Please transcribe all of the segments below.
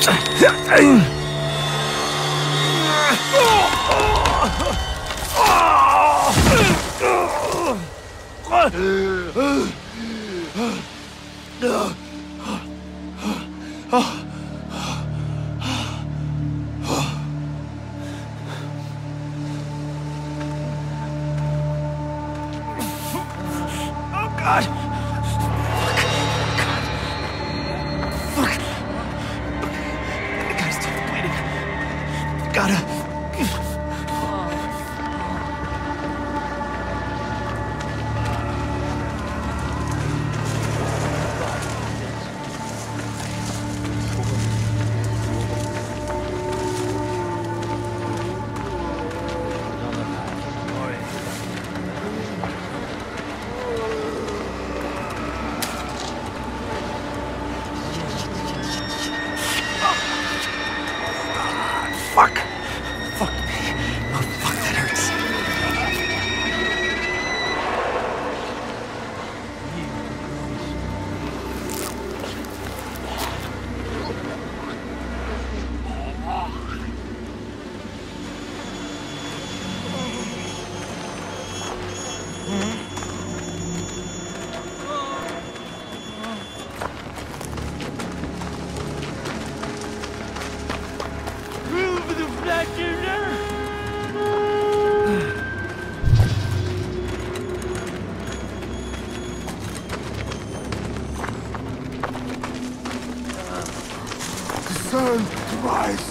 Sun to rise.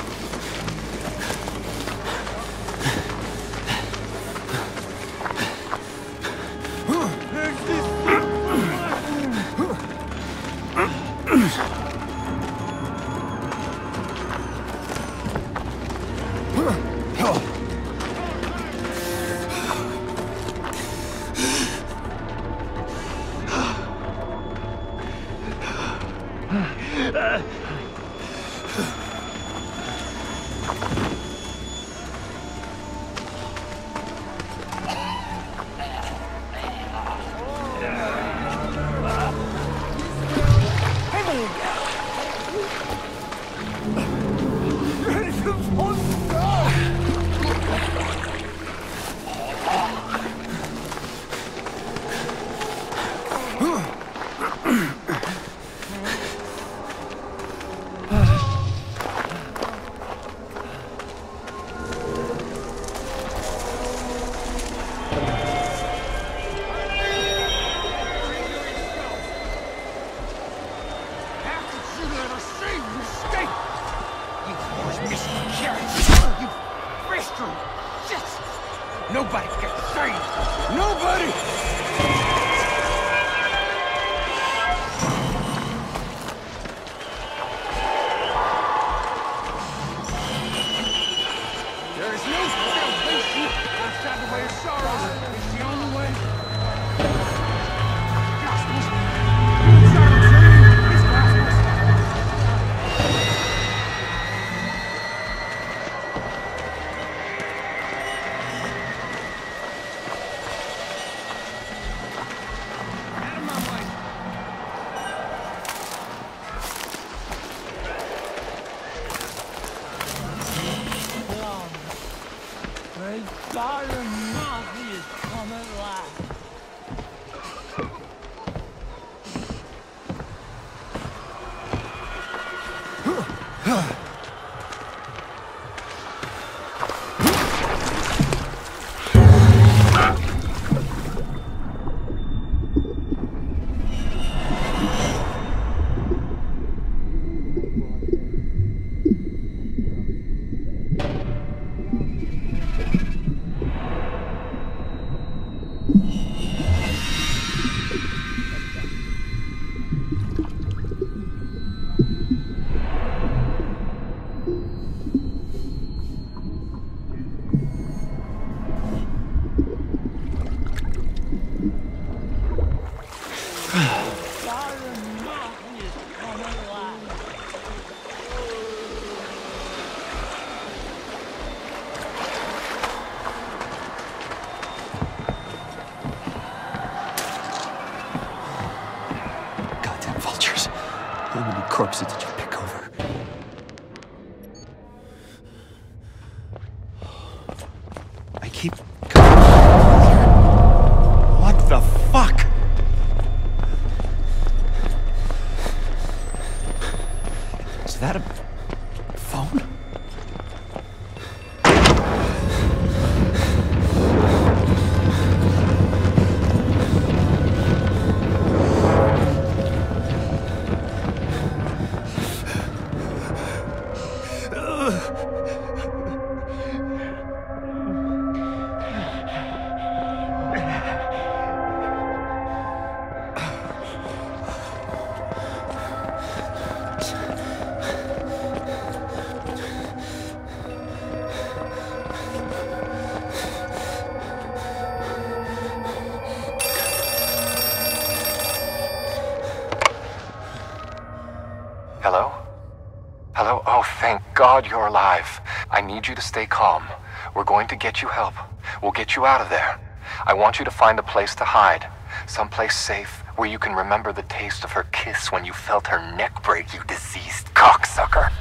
Nobody gets saved! Nobody! There is no salvation outside the way of sorrow. It's the only way. Gospels. Inside a dream is gospels. God Almighty is coming alive. Goddamn vultures. How many corpses did you pick over? that a phone? Hello? Hello? Oh, thank God you're alive. I need you to stay calm. We're going to get you help. We'll get you out of there. I want you to find a place to hide. Someplace safe where you can remember the taste of her kiss when you felt her neck break, you diseased cocksucker.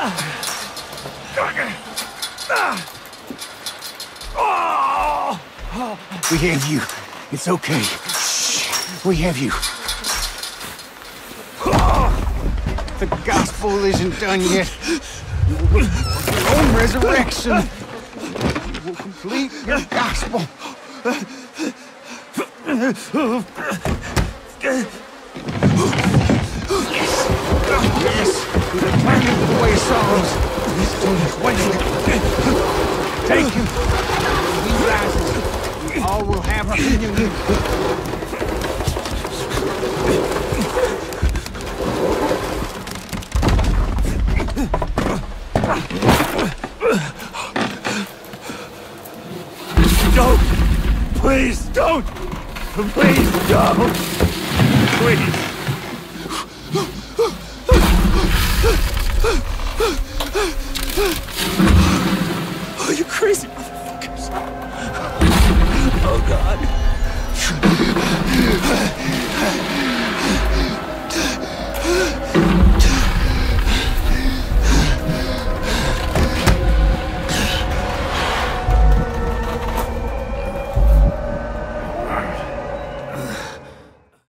We have you. It's okay. Shh. We have you. The gospel isn't done yet. You will look for your own resurrection. You will complete your gospel. Yes, we return to the way of sorrows. Take him. When he rises, we all will have a reunion. Don't! Please, don't! Please, don't! Please! Oh, you crazy motherfuckers. Oh, God.